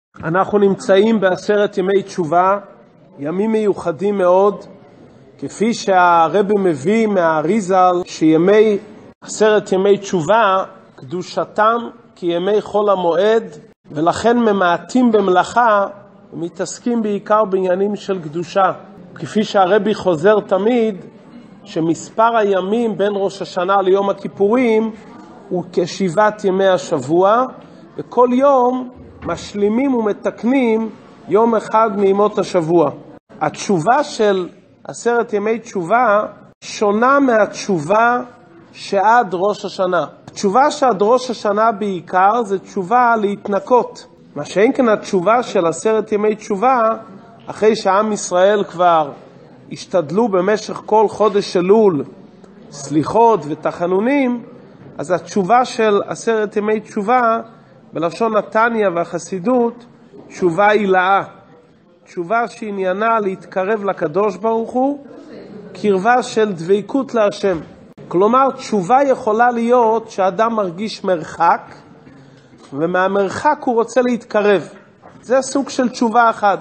אנחנו נמצאים בעשרת ימי תשובה, ימים מיוחדים מאוד, כפי שהרבי מביא מהאריזל, שימי עשרת ימי תשובה, קדושתם כימי חול המועד, ולכן ממעטים במלאכה, ומתעסקים בעיקר בעניינים של קדושה. כפי שהרבי חוזר תמיד, שמספר הימים בין ראש השנה ליום הכיפורים, הוא כשבעת ימי השבוע, וכל יום משלימים ומתקנים יום אחד מימות השבוע. התשובה של עשרת ימי תשובה שונה מהתשובה שעד ראש השנה. התשובה שעד ראש השנה בעיקר זה תשובה להתנקות. מה שאין כאן התשובה של עשרת ימי תשובה, אחרי שעם ישראל כבר השתדלו במשך כל חודש אלול סליחות ותחנונים, אז התשובה של עשרת ימי תשובה בלשון נתניה והחסידות, תשובה הילאה. תשובה שעניינה להתקרב לקדוש ברוך הוא, קרבה של דבקות להשם. כלומר, תשובה יכולה להיות שאדם מרגיש מרחק, ומהמרחק הוא רוצה להתקרב. זה סוג של תשובה אחת.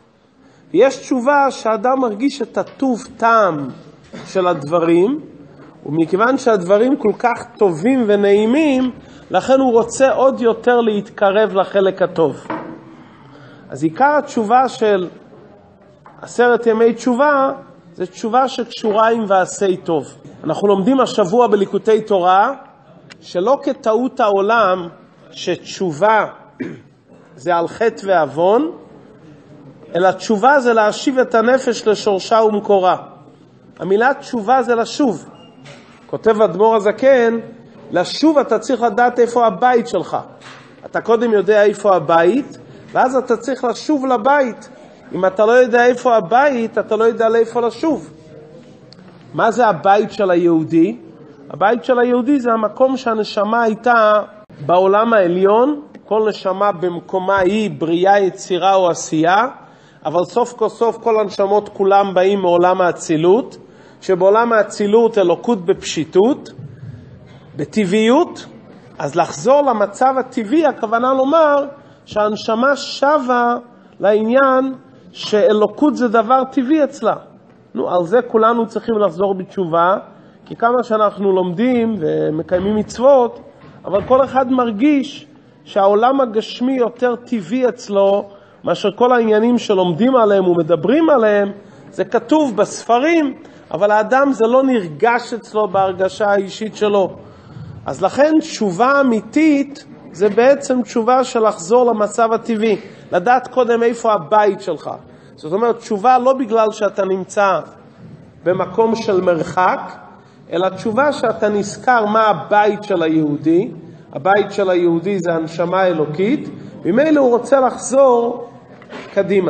יש תשובה שאדם מרגיש את הטוב טעם של הדברים, ומכיוון שהדברים כל כך טובים ונעימים, לכן הוא רוצה עוד יותר להתקרב לחלק הטוב. אז עיקר התשובה של עשרת ימי תשובה, זה תשובה שקשורה עם ועשי טוב. אנחנו לומדים השבוע בליקוטי תורה, שלא כטעות העולם, שתשובה זה על חטא ועוון, אלא תשובה זה להשיב את הנפש לשורשה ומקורה. המילה תשובה זה לשוב. כותב אדמו"ר הזקן, לשוב אתה צריך לדעת איפה הבית שלך. אתה קודם יודע איפה הבית, ואז אתה צריך לשוב לבית. אם אתה לא יודע איפה הבית, אתה לא יודע לאיפה לשוב. מה זה הבית של היהודי? הבית של היהודי זה המקום שהנשמה הייתה בעולם העליון, כל נשמה במקומה היא בריאה, יצירה או עשייה, אבל סוף כל סוף כל הנשמות כולם באים מעולם האצילות, שבעולם האצילות אלוקות בפשיטות, בטבעיות. אז לחזור למצב הטבעי, הכוונה לומר שהנשמה שווה לעניין שאלוקות זה דבר טבעי אצלה. על זה כולנו צריכים לחזור בתשובה, כי כמה שאנחנו לומדים ומקיימים מצוות, אבל כל אחד מרגיש שהעולם הגשמי יותר טבעי אצלו, מאשר כל העניינים שלומדים עליהם ומדברים עליהם, זה כתוב בספרים, אבל האדם זה לא נרגש אצלו בהרגשה האישית שלו. אז לכן תשובה אמיתית זה בעצם תשובה של לחזור למצב הטבעי, לדעת קודם איפה הבית שלך. זאת אומרת, תשובה לא בגלל שאתה נמצא במקום של מרחק, אלא תשובה שאתה נזכר מה הבית של היהודי. הבית של היהודי זה הנשמה האלוקית, וממילא הוא רוצה לחזור קדימה.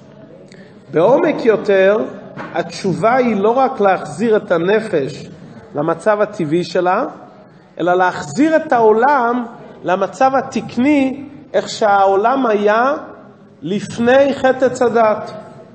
בעומק יותר, התשובה היא לא רק להחזיר את הנפש למצב הטבעי שלה, אלא להחזיר את העולם למצב התקני, איך שהעולם היה לפני חטא עץ הדת.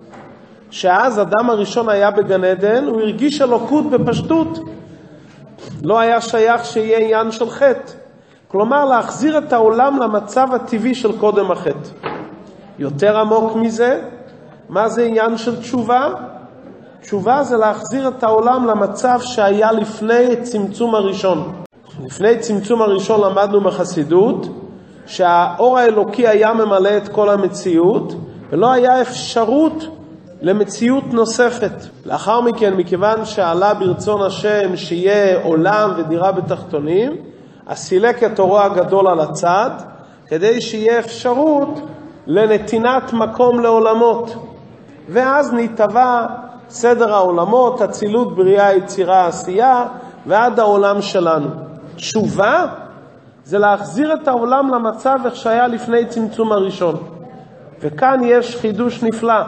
שאז אדם הראשון היה בגן עדן, הוא הרגיש אלוקות בפשטות. לא היה שייך שיהיה עניין של חטא. כלומר, להחזיר את העולם למצב הטבעי של קודם החטא. יותר עמוק מזה, מה זה עניין של תשובה? תשובה זה להחזיר את העולם למצב שהיה לפני צמצום הראשון. לפני צמצום הראשון למדנו בחסידות שהאור האלוקי היה ממלא את כל המציאות, ולא היה אפשרות למציאות נוספת. לאחר מכן, מכיוון שעלה ברצון השם שיהיה עולם ודירה בתחתונים, אז סילק את אורו הגדול על הצד, כדי שיהיה אפשרות לנתינת מקום לעולמות. ואז נתבע סדר העולמות, הצילות, בריאה, יצירה, עשייה, ועד העולם שלנו. תשובה זה להחזיר את העולם למצב איך שהיה לפני צמצום הראשון. וכאן יש חידוש נפלא.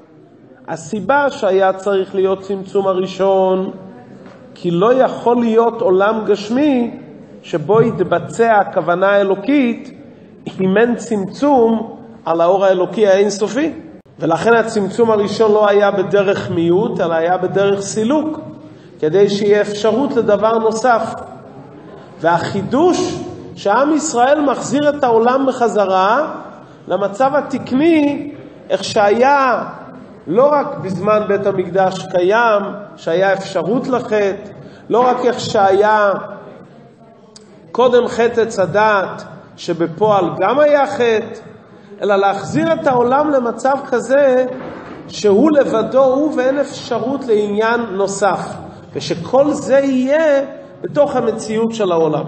הסיבה שהיה צריך להיות צמצום הראשון, כי לא יכול להיות עולם גשמי שבו יתבצע הכוונה האלוקית אם אין צמצום על האור האלוקי האינסופי. ולכן הצמצום הראשון לא היה בדרך מיעוט, אלא היה בדרך סילוק, כדי שיהיה אפשרות לדבר נוסף. והחידוש שעם ישראל מחזיר את העולם בחזרה, למצב התקני, איך שהיה לא רק בזמן בית המקדש קיים, שהיה אפשרות לחטא, לא רק איך שהיה קודם חטא עץ הדעת, שבפועל גם היה חטא, אלא להחזיר את העולם למצב כזה, שהוא לבדו הוא ואין אפשרות לעניין נוסף, ושכל זה יהיה בתוך המציאות של העולם.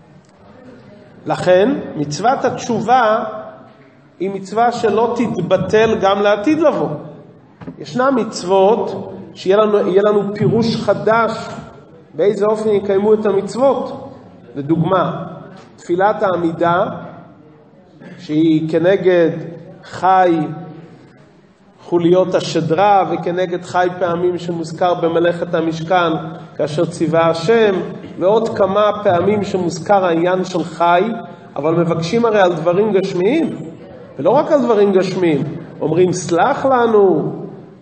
לכן מצוות התשובה היא מצווה שלא תתבטל גם לעתיד לבוא. ישנה מצוות שיהיה לנו פירוש חדש באיזה אופן יקיימו את המצוות. לדוגמה, תפילת העמידה שהיא כנגד חי חוליות השדרה וכנגד חי פעמים שמוזכר במלאכת המשכן כאשר ציווה השם, ועוד כמה פעמים שמוזכר העניין של חי, אבל מבקשים הרי על דברים גשמיים, ולא רק על דברים גשמיים, אומרים סלח לנו,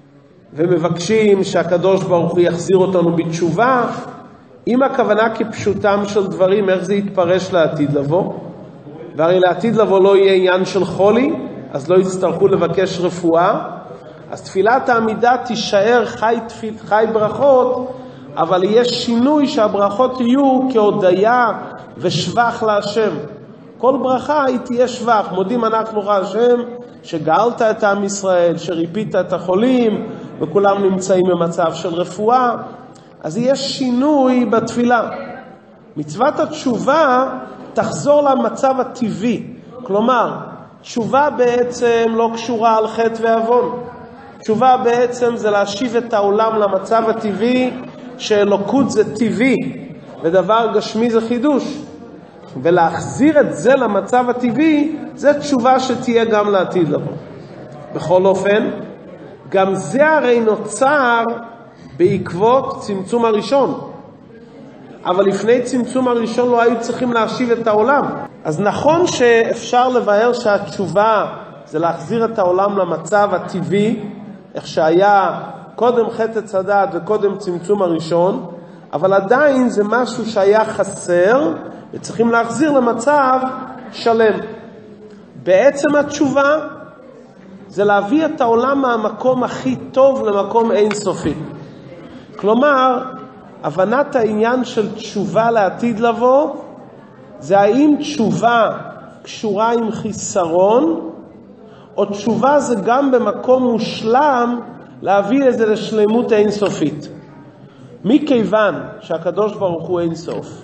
ומבקשים שהקדוש ברוך הוא יחזיר אותנו בתשובה. אם הכוונה כפשוטם של דברים, איך זה יתפרש לעתיד לבוא? והרי לעתיד לבוא לא יהיה עניין של חולי, אז לא יצטרכו לבקש רפואה. אז תפילת העמידה תישאר חי ברכות, אבל יהיה שינוי שהברכות יהיו כהודיה ושבח להשם. כל ברכה היא תהיה שבח. מודים אנחנו לך השם שגאלת את עם ישראל, שריפית את החולים, וכולם נמצאים במצב של רפואה. אז יהיה שינוי בתפילה. מצוות התשובה תחזור למצב הטבעי. כלומר, תשובה בעצם לא קשורה על חטא ועוון. תשובה בעצם זה להשיב את העולם למצב הטבעי, שאלוקות זה טבעי, ודבר גשמי זה חידוש. ולהחזיר את זה למצב הטבעי, זה תשובה שתהיה גם לעתיד לבוא. בכל אופן, גם זה הרי נוצר בעקבות צמצום הראשון. אבל לפני צמצום הראשון לא היו צריכים להשיב את העולם. אז נכון שאפשר לבאר שהתשובה זה להחזיר את העולם למצב הטבעי, איך שהיה קודם חטא עץ הדעת וקודם צמצום הראשון, אבל עדיין זה משהו שהיה חסר, וצריכים להחזיר למצב שלם. בעצם התשובה זה להביא את העולם מהמקום הכי טוב למקום אינסופי. כלומר, הבנת העניין של תשובה לעתיד לבוא, זה האם תשובה קשורה עם חיסרון, או תשובה זה גם במקום מושלם להביא את זה לשלמות אינסופית. מכיוון שהקדוש ברוך הוא אינסוף,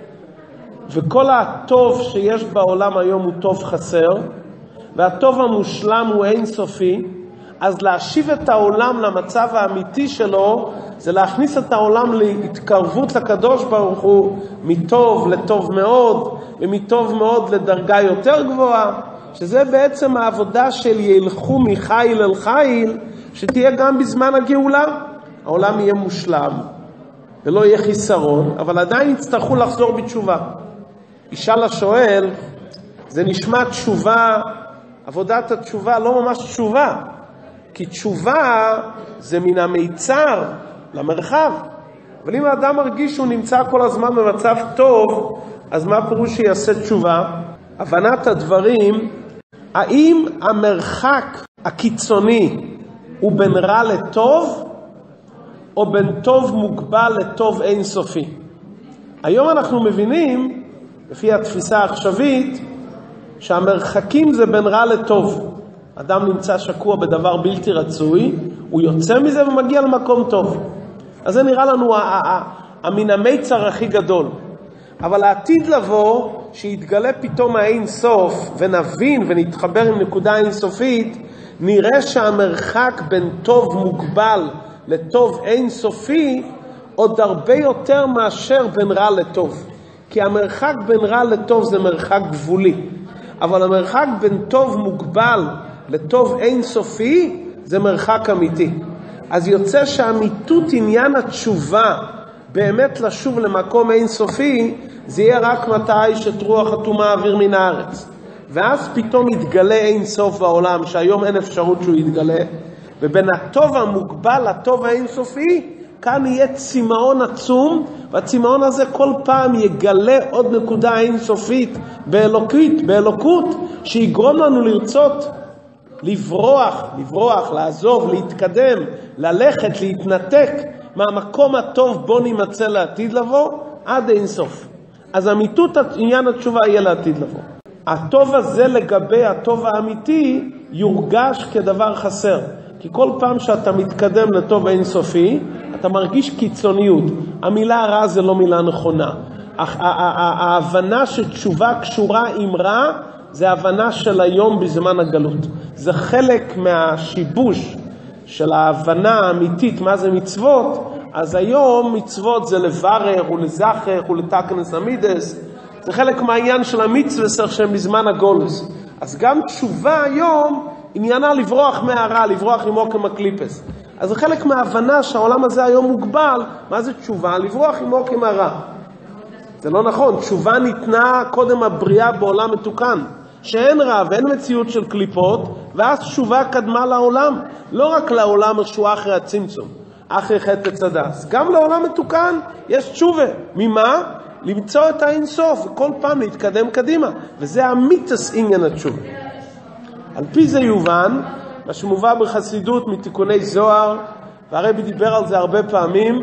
וכל הטוב שיש בעולם היום הוא טוב חסר, והטוב המושלם הוא אינסופי, אז להשיב את העולם למצב האמיתי שלו, זה להכניס את העולם להתקרבות לקדוש ברוך הוא, מטוב לטוב מאוד, ומטוב מאוד לדרגה יותר גבוהה, שזה בעצם העבודה של ילכו מחיל אל חיל, שתהיה גם בזמן הגאולה. העולם יהיה מושלם, ולא יהיה חיסרון, אבל עדיין יצטרכו לחזור בתשובה. ישאל השואל, זה נשמע תשובה, עבודת התשובה לא ממש תשובה, כי תשובה זה מן המיצר למרחב. אבל אם האדם מרגיש שהוא נמצא כל הזמן במצב טוב, אז מה פירוש שיעשה תשובה? הבנת הדברים, האם המרחק הקיצוני הוא בין רע לטוב, או בין טוב מוגבל לטוב אינסופי? היום אנחנו מבינים, לפי התפיסה העכשווית, שהמרחקים זה בין רע לטוב. אדם נמצא שקוע בדבר בלתי רצוי, הוא יוצא מזה ומגיע למקום טוב. אז זה נראה לנו מן המיצר הכי גדול. אבל העתיד לבוא, שיתגלה פתאום האין סוף, ונבין ונתחבר עם נקודה אינסופית, נראה שהמרחק בין טוב מוגבל לטוב אינסופי, עוד הרבה יותר מאשר בין רע לטוב. כי המרחק בין רע לטוב זה מרחק גבולי. אבל המרחק בין טוב מוגבל לטוב אינסופי זה מרחק אמיתי. אז יוצא שהאמיתות עניין התשובה, באמת לשוב למקום אינסופי, זה יהיה רק מתי שרוח אטומה אוויר מן הארץ. ואז פתאום יתגלה אינסוף בעולם, שהיום אין אפשרות שהוא יתגלה, ובין הטוב המוגבל לטוב האינסופי, כאן יהיה צמאון עצום, והצמאון הזה כל פעם יגלה עוד נקודה אינסופית באלוקות, שיגרום לנו לרצות לברוח, לעזוב, להתקדם, ללכת, להתנתק מהמקום הטוב בו נמצא לעתיד לבוא, עד אינסוף. אז אמיתות עניין התשובה יהיה לעתיד לבוא. הטוב הזה לגבי הטוב האמיתי יורגש כדבר חסר. כי כל פעם שאתה מתקדם לטוב אינסופי, אתה מרגיש קיצוניות. המילה רע זה לא מילה נכונה. ההבנה שתשובה קשורה עם רע, זה ההבנה של היום בזמן הגלות. זה חלק מהשיבוש של ההבנה האמיתית מה זה מצוות. אז היום מצוות זה לברר ולזכר ולתקנס המידס. זה חלק מהעניין של המצוות שהם בזמן הגולוס. אז גם תשובה היום עניינה לברוח מהרע, לברוח עם עוקם הקליפס. אז זה חלק מההבנה שהעולם הזה היום מוגבל. מה זה תשובה? לברוח עם עוקם הרע. זה לא נכון. תשובה ניתנה קודם הבריאה בעולם מתוקן, שאין רע ואין מציאות של קליפות, ואז תשובה קדמה לעולם. לא רק לעולם שהוא אחרי הצמצום, אחרי חטא וצדס. גם לעולם מתוקן יש תשובה. ממה? למצוא את האינסוף, וכל פעם להתקדם קדימה. וזה המיתוס עניין התשובה. על פי זה יובן, מה שמובא בחסידות מתיקוני זוהר, והרבי דיבר על זה הרבה פעמים,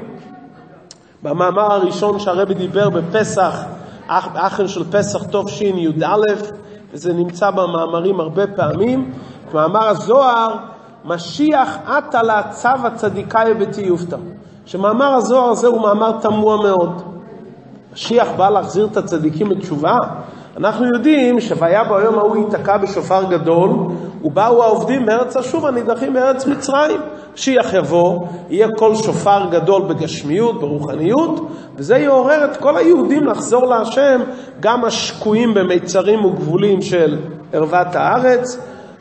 במאמר הראשון שהרבי דיבר בפסח, האחר של פסח תש"י י"א, וזה נמצא במאמרים הרבה פעמים, מאמר הזוהר, משיח עתה לעצב הצדיקאי בתיופתא. שמאמר הזוהר הזה הוא מאמר תמוה מאוד. משיח בא להחזיר את הצדיקים בתשובה. אנחנו יודעים שהיה ביום ההוא ייתקע בשופר גדול, ובאו העובדים מארץ אשור הנידחים מארץ מצרים. משיח יבוא, יהיה כל שופר גדול בגשמיות, ברוחניות, וזה יעורר את כל היהודים לחזור להשם, גם השקועים במיצרים וגבולים של ערוות הארץ,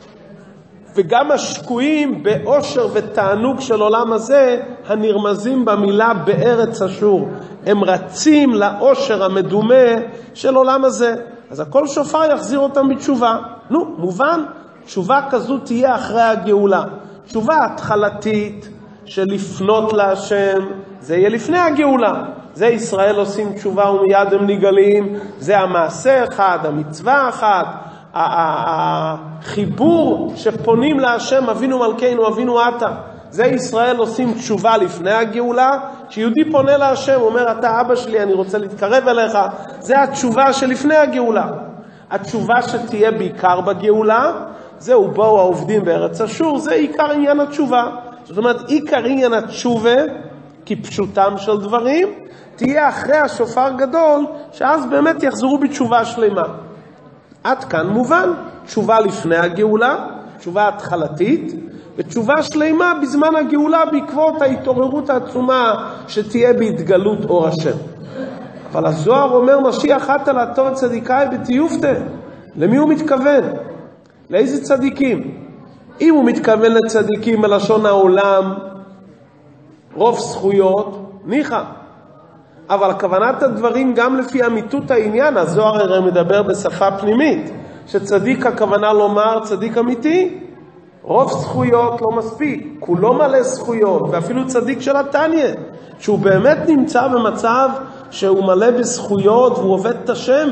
וגם השקועים באושר ותענוג של עולם הזה, הנרמזים במילה בארץ אשור. הם רצים לאושר המדומה של עולם הזה. אז הכל שופר יחזיר אותם בתשובה. מובן, תשובה כזו תהיה אחרי הגאולה. תשובה התחלתית של לפנות להשם, זה יהיה לפני הגאולה. זה ישראל עושים תשובה ומיד הם נגלים. זה המעשה אחד, המצווה אחת. החיבור שפונים להשם אבינו מלכנו אבינו אתה, זה ישראל עושים תשובה לפני הגאולה. שיהודי פונה להשם אומר אתה אבא שלי אני רוצה להתקרב אליך, זה התשובה שלפני הגאולה. התשובה שתהיה בעיקר בגאולה, זהו באו העובדים בארץ אשור, זה עיקר עניין התשובה. זאת אומרת עיקר עניין התשובה כפשוטם של דברים תהיה אחרי השופר גדול, שאז באמת יחזרו בתשובה שלמה. עד כאן מובן, תשובה לפני הגאולה, תשובה התחלתית, ותשובה שלמה בזמן הגאולה בעקבות ההתעוררות העצומה שתהיה בהתגלות אור השם. אבל הזוהר אומר משיח עתה לעצב צדיקאי בתיופתא. למי הוא מתכוון? לאיזה צדיקים? אם הוא מתכוון לצדיקים בלשון העולם, רוב זכויות, ניחא. אבל כוונת הדברים גם לפי אמיתות העניין, הזוהר הרי מדבר בשפה פנימית, שצדיק הכוונה לומר צדיק אמיתי, רוב זכויות לא מספיק, כולו מלא זכויות, ואפילו צדיק של התניא, שהוא באמת נמצא במצב שהוא מלא בזכויות והוא עובד את השם.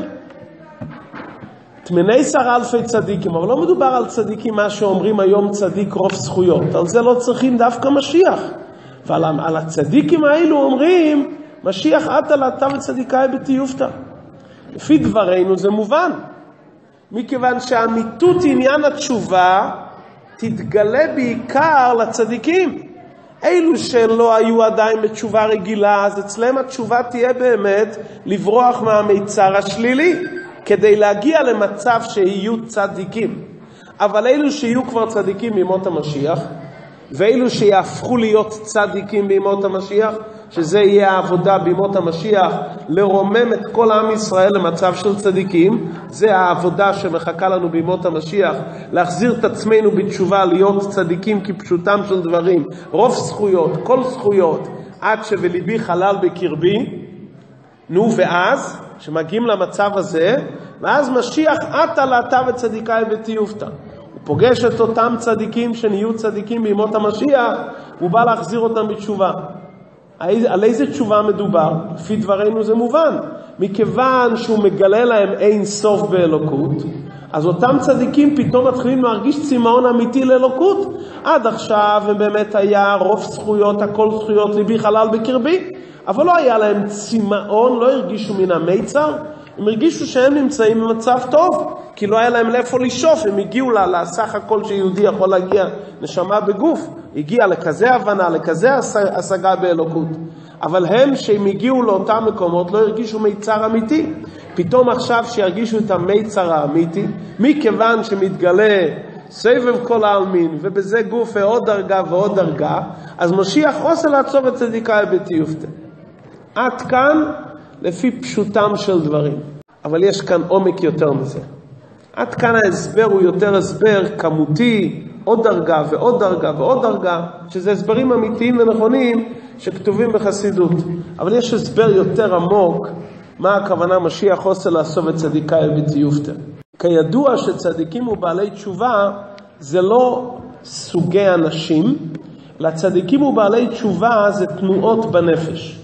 תמני עשר אלפי צדיקים, אבל לא מדובר על צדיקים מה שאומרים היום צדיק רוב זכויות, על זה לא צריכים דווקא משיח. ועל הצדיקים האלו אומרים משיח עתה לעצב צדיקאי בתיופתא. לפי דברינו זה מובן, מכיוון שהאמיתות עניין התשובה תתגלה בעיקר לצדיקים. אלו שלא היו עדיין בתשובה רגילה, אז אצלם התשובה תהיה באמת לברוח מהמיצר השלילי, כדי להגיע למצב שיהיו צדיקים. אבל אלו שיהיו כבר צדיקים בימות המשיח, ואלו שיהפכו להיות צדיקים בימות המשיח, שזה יהיה העבודה בימות המשיח, לרומם את כל עם ישראל למצב של צדיקים, זה העבודה שמחכה לנו בימות המשיח, להחזיר את עצמנו בתשובה, להיות צדיקים כפשוטם של דברים, רוב זכויות, כל זכויות, עד שבליבי חלל בקרבי. ואז, שמגיעים למצב הזה, ואז משיח עתה לעצב צדיקאי בתיופתא. הוא פוגש את אותם צדיקים שנהיו צדיקים בימות המשיח, הוא בא להחזיר אותם בתשובה. על איזה תשובה מדובר? לפי דברינו זה מובן. מכיוון שהוא מגלה להם אין סוף באלוקות, אז אותם צדיקים פתאום מתחילים להרגיש צמאון אמיתי לאלוקות. עד עכשיו באמת היה רוב זכויות, הכל זכויות, ליבי חלל בקרבי, אבל לא היה להם צמאון, לא הרגישו מן המיצר, הם הרגישו שהם נמצאים במצב טוב, כי לא היה להם לאיפה לשאוף, הם הגיעו לסך הכל שיהודי יכול להגיע, נשמה בגוף, הגיע לכזה הבנה, לכזה השגה באלוקות. אבל הם שהם הגיעו לאותם מקומות לא הרגישו מיצר אמיתי. פתאום עכשיו שירגישו את המיצר האמיתי, מכיוון שמתגלה סבב כל העלמין, ובזה גוף ועוד דרגה ועוד דרגה, אז משיח עושה לעצור את צדיקאי בתיופתא. עד כאן לפי פשוטם של דברים. אבל יש כאן עומק יותר מזה. עד כאן ההסבר הוא יותר הסבר כמותי, עוד דרגה ועוד דרגה ועוד דרגה, שזה הסברים אמיתיים ונכונים שכתובים בחסידות. אבל יש הסבר יותר עמוק, מה הכוונה משיח עושה לעשות את צדיקאי בתיופתא. כידוע שצדיקים ובעלי תשובה זה לא סוגי אנשים, לצדיקים ובעלי תשובה זה תנועות בנפש,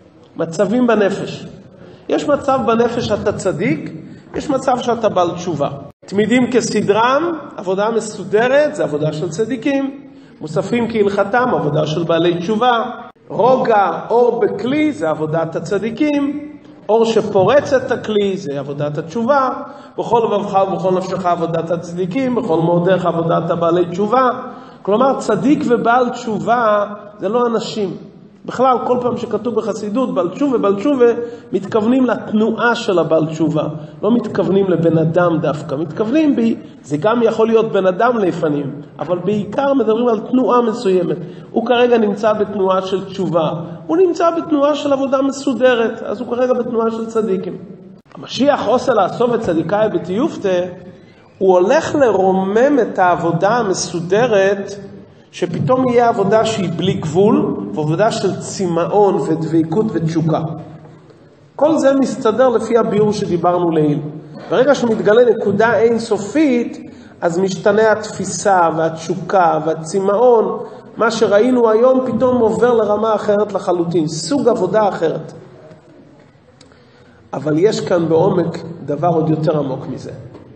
מצבים בנפש. יש מצב בנפש שאתה צדיק, יש מצב שאתה בעל תשובה. תמידים כסדרם, עבודה מסודרת, זה עבודה של צדיקים. מוספים כהלכתם, עבודה של בעלי תשובה. רוגע, אור בכלי, זה עבודת הצדיקים. אור שפורץ את הכלי, זה עבודת התשובה. בכל לבבך ובכל נפשך עבודת הצדיקים, בכל מאודך עבודת הבעלי תשובה. כלומר, צדיק ובעל תשובה זה לא אנשים. בכלל, כל פעם שכתוב בחסידות, בעל תשובה ובעל תשובה, מתכוונים לתנועה של הבעל תשובה. לא מתכוונים לבן אדם דווקא. מתכוונים זה גם יכול להיות בן אדם לפנים, אבל בעיקר מדברים על תנועה מסוימת. הוא כרגע נמצא בתנועה של תשובה. הוא נמצא בתנועה של עבודה מסודרת, אז הוא כרגע בתנועה של צדיקים. המשיח עושה לעשות את צדיקאי בתיופתא, הוא הולך לרומם את העבודה המסודרת, שפתאום יהיה עבודה שהיא בלי גבול, ועבודה של צמאון ודביקות ותשוקה. כל זה מסתדר לפי הביאור שדיברנו לעיל. ברגע שמתגלה נקודה אינסופית, אז משתנה התפיסה והתשוקה והצמאון, מה שראינו היום פתאום עובר לרמה אחרת לחלוטין, סוג עבודה אחרת. אבל יש כאן בעומק דבר עוד יותר עמוק מזה.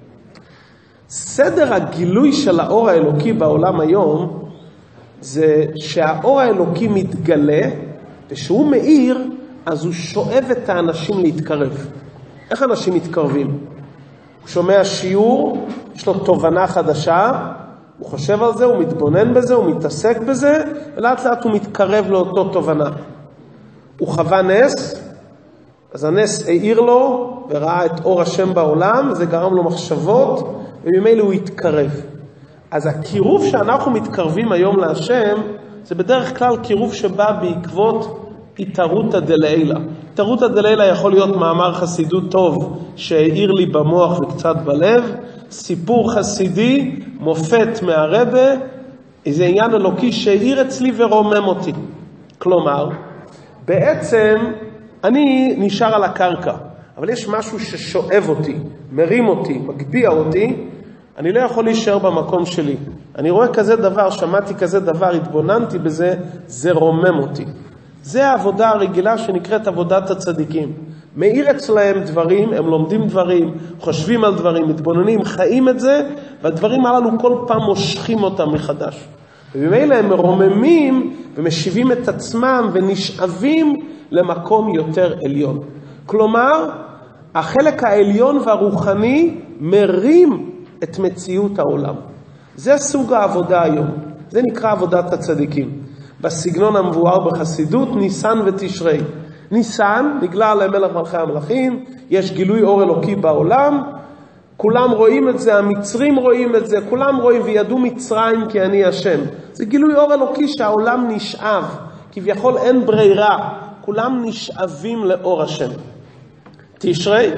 סדר הגילוי של האור האלוקי בעולם היום, זה שהאור האלוקי מתגלה, ושהוא מאיר, אז הוא שואב את האנשים להתקרב. איך אנשים מתקרבים? הוא שומע שיעור, יש לו תובנה חדשה, הוא חושב על זה, הוא מתבונן בזה, הוא מתעסק בזה, ולאט לאט הוא מתקרב לאותו תובנה. הוא חווה נס, אז הנס העיר לו, וראה את אור השם בעולם, זה גרם לו מחשבות, וממילא הוא התקרב. אז הקירוב שאנחנו מתקרבים היום להשם, זה בדרך כלל קירוב שבא בעקבות התערותא דלעילא. התערותא דלעילא יכול להיות מאמר חסידות טוב שהעיר לי במוח וקצת בלב, סיפור חסידי, מופת מהרבא, איזה עניין אלוקי שהעיר אצלי ורומם אותי. כלומר, בעצם אני נשאר על הקרקע, אבל יש משהו ששואב אותי, מרים אותי, מגביה אותי, אני לא יכול להישאר במקום שלי. אני רואה כזה דבר, שמעתי כזה דבר, התבוננתי בזה, זה רומם אותי. זה העבודה הרגילה שנקראת עבודת הצדיקים. מאיר אצלהם דברים, הם לומדים דברים, חושבים על דברים, מתבוננים, חיים את זה, והדברים הללו כל פעם מושכים אותם מחדש. ובמילא הם מרוממים ומשיבים את עצמם ונשאבים למקום יותר עליון. כלומר, החלק העליון והרוחני מרים את מציאות העולם. זה סוג העבודה היום. זה נקרא עבודת הצדיקים. בסגנון המבואר בחסידות, ניסן ותשרי. ניסן, נגלה למלך מלכי המלכים, יש גילוי אור אלוקי בעולם, כולם רואים את זה, המצרים רואים את זה, כולם רואים וידעו מצרים כי אני השם. זה גילוי אור אלוקי שהעולם נשאב, כביכול אין ברירה, כולם נשאבים לאור השם. תשרי,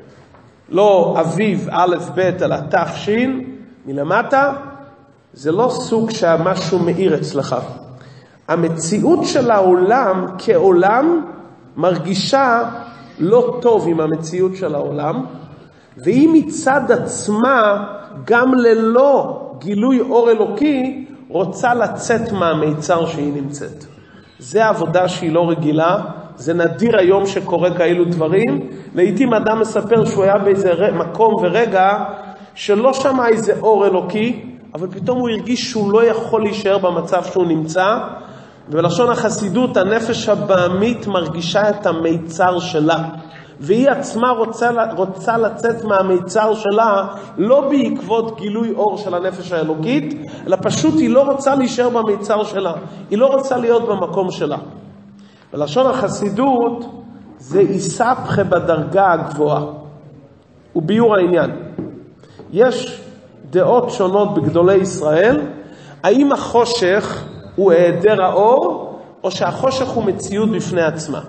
לא אביב א' ב' אלא תשין, מלמטה, זה לא סוג שמשהו מאיר אצלך. המציאות של העולם כעולם מרגישה לא טוב עם המציאות של העולם, והיא מצד עצמה גם ללא גילוי אור אלוקי רוצה לצאת מהמיצר שהיא נמצאת. זה עבודה שהיא לא רגילה, זה נדיר היום שקורה כאלו דברים. לעתים אדם מספר שהוא היה באיזה מקום ורגע שלא שמע איזה אור אלוקי, אבל פתאום הוא הרגיש שהוא לא יכול להישאר במצב שהוא נמצא, ובלשון החסידות הנפש הבאמית מרגישה את המיצר שלה, והיא עצמה רוצה לצאת מהמיצר שלה, לא בעקבות גילוי אור של הנפש האלוקית, אלא פשוט היא לא רוצה להישאר במיצר שלה, היא לא רוצה להיות במקום שלה. בלשון החסידות זה איסבכה בדרגה הגבוהה, וביור העניין. יש דעות שונות בגדולי ישראל, האם החושך הוא היעדר האור, או שהחושך הוא מציאות בפני עצמה.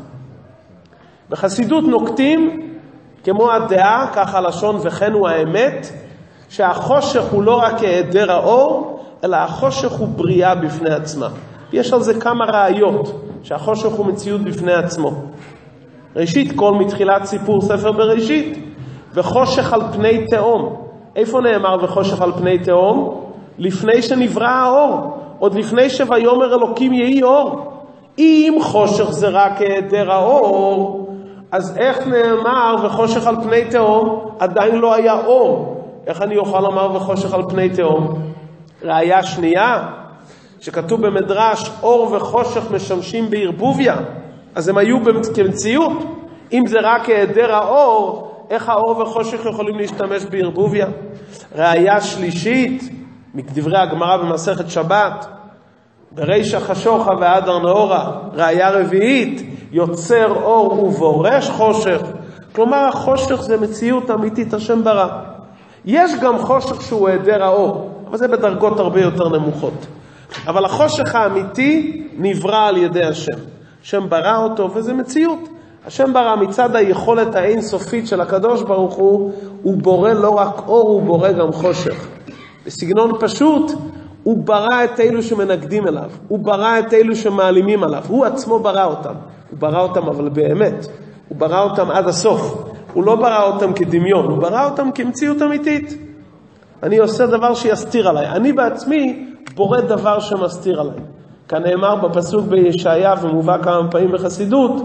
בחסידות נוקטים, כמו הדעה, ככה לשון וכן הוא האמת, שהחושך הוא לא רק היעדר האור, אלא החושך הוא בריאה בפני עצמה. יש על זה כמה ראיות, שהחושך הוא מציאות בפני עצמו. ראשית כל מתחילת סיפור ספר בראשית, וחושך על פני תהום. איפה נאמר וחושך על פני תהום? לפני שנברא האור, עוד לפני שויאמר אלוקים יהי אור. אם חושך זה רק היעדר האור, אז איך נאמר וחושך על פני תהום? עדיין לא היה אור. איך אני אוכל לומר וחושך על פני תהום? ראיה שנייה, שכתוב במדרש אור וחושך משמשים בערבוביה, אז הם היו כמציאות. אם זה רק היעדר האור, איך האור וחושך יכולים להשתמש בערבוביה? ראיה שלישית, מדברי הגמרא במסכת שבת, בריש החשוכה והדר נאורה. ראיה רביעית, יוצר אור ובורש חושך. כלומר החושך זה מציאות אמיתית השם ברא. יש גם חושך שהוא היעדר האור, אבל זה בדרגות הרבה יותר נמוכות. אבל החושך האמיתי נברא על ידי השם. השם ברא אותו וזה מציאות. השם ברא מצד היכולת האינסופית של הקדוש ברוך הוא בורא לא רק אור, הוא בורא גם חושך. בסגנון פשוט, הוא ברא את אלו שמנגדים אליו, הוא ברא את אלו שמעלימים עליו, הוא עצמו ברא אותם. הוא ברא אותם אבל באמת, הוא ברא אותם עד הסוף. הוא לא ברא אותם כדמיון, הוא ברא אותם כמציאות אמיתית. אני עושה דבר שיסתיר עליי, אני בעצמי בורא דבר שמסתיר עליי. כאן נאמר בפסוק בישעיה ומובא כמה פעמים בחסידות,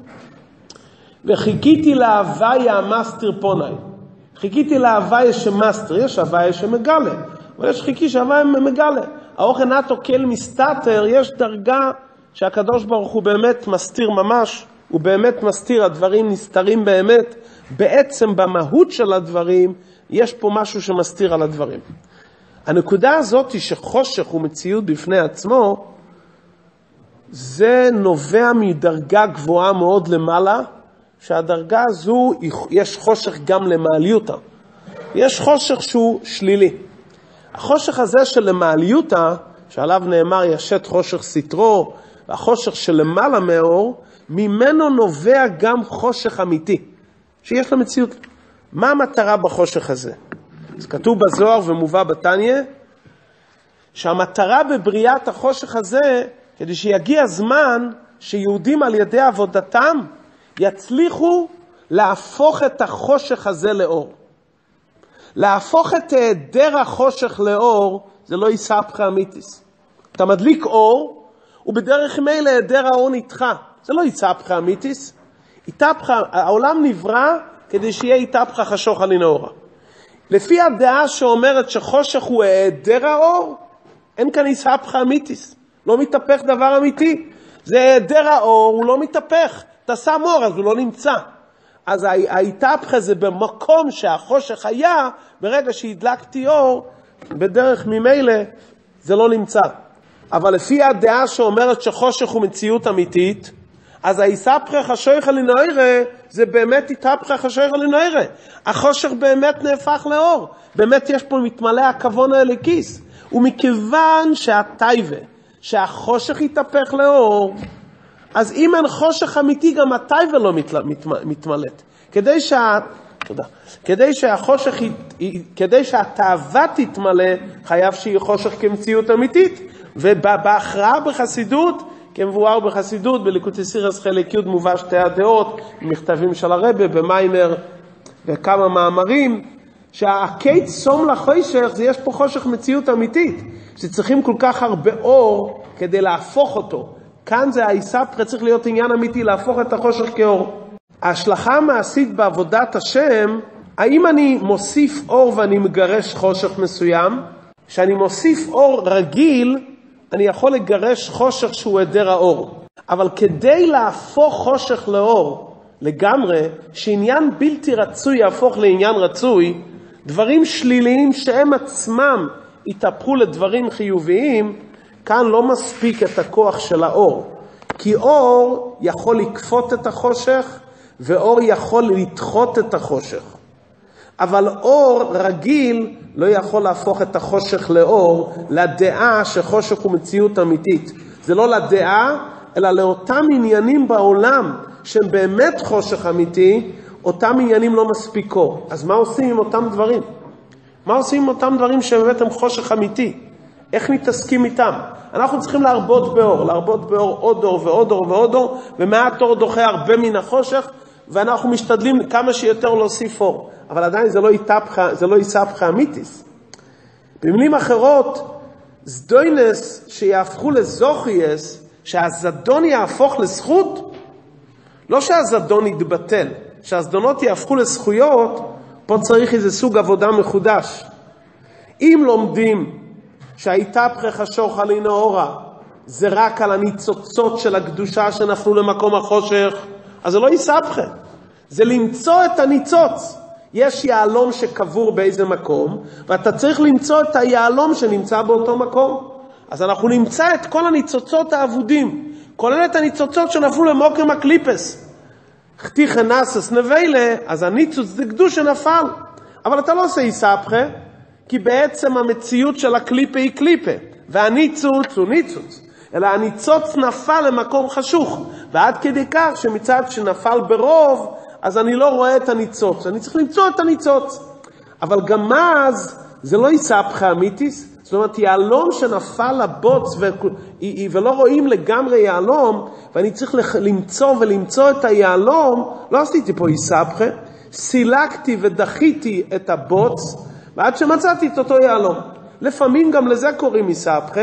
וחיכיתי להוויה מסתיר פוני. חיכיתי להוויה שמסתיר, יש הוויה שמגלה, אבל יש חיכי שהוויה מגלה. האוכל נטו כל מסתתר, יש דרגה שהקדוש ברוך הוא באמת מסתיר ממש, הוא באמת מסתיר, הדברים נסתרים באמת, בעצם במהות של הדברים, יש פה משהו שמסתיר על הדברים. הנקודה הזאת היא שחושך הוא מציאות בפני עצמו, זה נובע מדרגה גבוהה מאוד למעלה, שהדרגה הזו יש חושך גם למעליותה. יש חושך שהוא שלילי. החושך הזה של למעליותה, שעליו נאמר ישת חושך סתרו, והחושך שלמעלה מאור, ממנו נובע גם חושך אמיתי, שיש למציאות. מה המטרה בחושך הזה? זה כתוב בזוהר ומובא בתניא, שהמטרה בבריאת החושך הזה, כדי שיגיע זמן שיהודים על ידי עבודתם, יצליחו להפוך את החושך הזה לאור. להפוך את היעדר החושך לאור, זה לא איסבכה אמיתיס. אתה מדליק אור, ובדרך מילא היעדר האור נדחה. זה לא איסבכה אמיתיס. העולם נברא כדי שיהיה איסבכה חשוכה לנאורה. לפי הדעה שאומרת שחושך הוא היעדר האור, אין כאן איסבכה אמיתיס. לא מתהפך דבר אמיתי. זה היעדר האור, הוא לא מתהפך. אתה שם אור, אז הוא לא נמצא. אז ההתהפכה זה במקום שהחושך היה, ברגע שהדלקתי אור, בדרך ממילא זה לא נמצא. אבל לפי הדעה שאומרת שחושך הוא מציאות אמיתית, אז ההתהפכה חשוכה לנאורה, זה באמת התהפכה חשוכה לנאורה. החושך באמת נהפך לאור. באמת יש פה מתמלא הכוון האלוקיס. ומכיוון שהטייבה, שהחושך יתהפך לאור, אז אם אין חושך אמיתי, גם הטייבה לא מתמלאת. כדי שהתאווה תתמלא, חייב שיהיה חושך כמציאות אמיתית. ובהכרעה בחסידות, כמבואר בחסידות, בליקוטי סירס חלק י' מובא שתי הדעות, מכתבים של הרבי, במיימר, וכמה מאמרים, שהקית סום לחושך, זה יש פה חושך מציאות אמיתית, שצריכים כל כך הרבה אור כדי להפוך אותו. כאן זה האיסבכה, צריך להיות עניין אמיתי, להפוך את החושך כאור. ההשלכה המעשית בעבודת השם, האם אני מוסיף אור ואני מגרש חושך מסוים? כשאני מוסיף אור רגיל, אני יכול לגרש חושך שהוא היעדר האור. אבל כדי להפוך חושך לאור לגמרי, שעניין בלתי רצוי יהפוך לעניין רצוי, דברים שליליים שהם עצמם יתהפכו לדברים חיוביים, כאן לא מספיק את הכוח של האור. כי אור יכול לקפות את החושך, ואור יכול לדחות את החושך. אבל אור רגיל לא יכול להפוך את החושך לאור, לדעה שחושך הוא מציאות אמיתית. זה לא לדעה, אלא לאותם עניינים בעולם שהם באמת חושך אמיתי, אותם עניינים לא מספיקו. אז מה עושים עם אותם דברים? מה עושים עם אותם דברים שבאמת הם חושך אמיתי? איך מתעסקים איתם? אנחנו צריכים להרבות באור עוד אור ועוד אור ועוד אור, ומעט אור דוחה הרבה מן החושך, ואנחנו משתדלים כמה שיותר להוסיף אור. אבל עדיין זה לא איסבכה אמיתיס. במילים אחרות, זדוינס שיהפכו לזוכייס, שהזדון יהפוך לזכות, לא שהזדון יתבטל, שהזדונות יהפכו לזכויות, פה צריך איזה סוג עבודה מחודש. אם לומדים שהאיתהפכה חשוך עלי נאורה, זה רק על הניצוצות של הקדושה שנפלו למקום החושך, אז זה לא איסבכה. זה למצוא את הניצוץ. יש יעלום שקבור באיזה מקום, ואתה צריך למצוא את היעלום שנמצא באותו מקום. אז אנחנו נמצא את כל הניצוצות העבודים, כולל את הניצוצות שנפלו למוקם הקליפס. חתיך נסס נבלה, אז הניצוץ זה קדוש שנפל. אבל אתה לא עושה איסבכה, כי בעצם המציאות של הקליפה היא קליפה, והניצוץ הוא ניצוץ. אלא הניצוץ נפל למקום חשוך, ועד כדי כך שמצד שנפל ברוב, אז אני לא רואה את הניצוץ. אני צריך למצוא את הניצוץ. אבל גם אז זה לא איסבכה אמיתיס. זאת אומרת, יעלום שנפל לבוץ ולא רואים לגמרי יעלום, ואני צריך למצוא את היעלום, לא עשיתי פה איסבכה, סילקתי ודחיתי את הבוץ, ועד שמצאתי את אותו יעלום. לפעמים גם לזה קוראים איסבכה,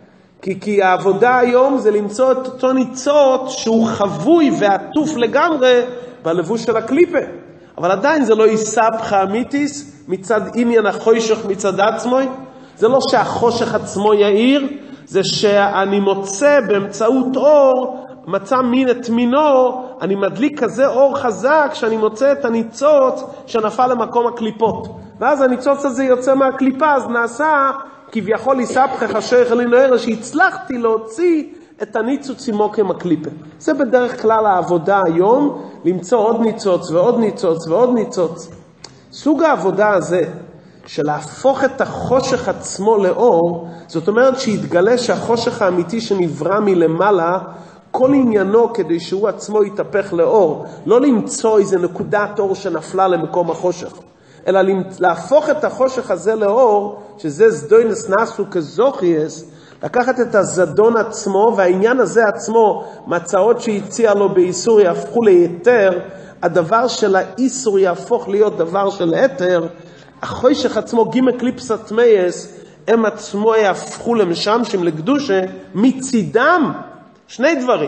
כי העבודה היום זה למצוא את אותו ניצוץ שהוא חבוי ועטוף לגמרי בלבוש של הקליפה. אבל עדיין זה לא איסבכה אמיתיס מצד עניין החושך מצד עצמו. זה לא שהחושך עצמו יאיר, זה שאני מוצא באמצעות אור, מצא מין את מינו, אני מדליק כזה אור חזק שאני מוצא את הניצוץ שנפל למקום הקליפות. ואז הניצוץ הזה יוצא מהקליפה, אז נעשה כביכול איסבכה חשוך עלי נאורה, שהצלחתי להוציא את הניצוץ ממוקם הקליפה. זה בדרך כלל העבודה היום, למצוא עוד ניצוץ ועוד ניצוץ ועוד ניצוץ. סוג העבודה הזה, של להפוך את החושך עצמו לאור, זאת אומרת שיתגלה שהחושך האמיתי שנברא מלמעלה, כל עניינו כדי שהוא עצמו יתהפך לאור, לא למצוא איזה נקודת אור שנפלה למקום החושך, אלא להפוך את החושך הזה לאור, שזה זדוינס נסו כזוכייס, לקחת את הזדון עצמו, והעניין הזה עצמו, מצאות שהציע לו באיסור יהפכו ליתר, הדבר של האיסור יהפוך להיות דבר של היתר, החושך עצמו, גימא קליפסת מייס, הם עצמו יהפכו למשמשים לקדושה, מצידם, שני דברים,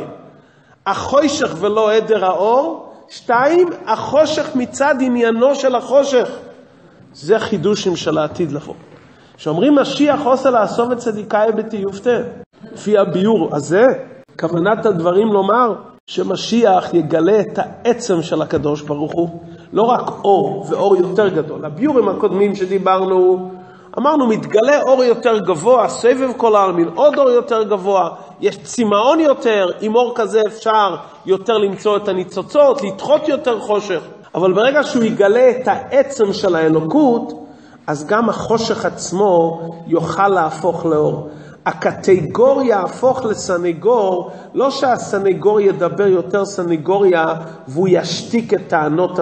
החושך ולא עדר האור, 2, החושך מצד עניינו של החושך. זה חידושים של העתיד לבוא. שאומרים משיח עושה לאסוף את צדיקאי בתיופתה, לפי הביור הזה, כוונת הדברים לומר, שמשיח יגלה את העצם של הקדוש ברוך הוא, לא רק אור ואור יותר גדול. הביורים הקודמים שדיברנו, אמרנו מתגלה אור יותר גבוה, סבב כל העלמין, עוד אור יותר גבוה, יש צמאון יותר, עם אור כזה אפשר יותר למצוא את הניצוצות, לדחות יותר חושך. אבל ברגע שהוא יגלה את העצם של האלוקות, אז גם החושך עצמו יוכל להפוך לאור. הקטגור יהפוך לסנגור, לא שהסנגור ידבר יותר סנגוריה והוא ישתיק את טענות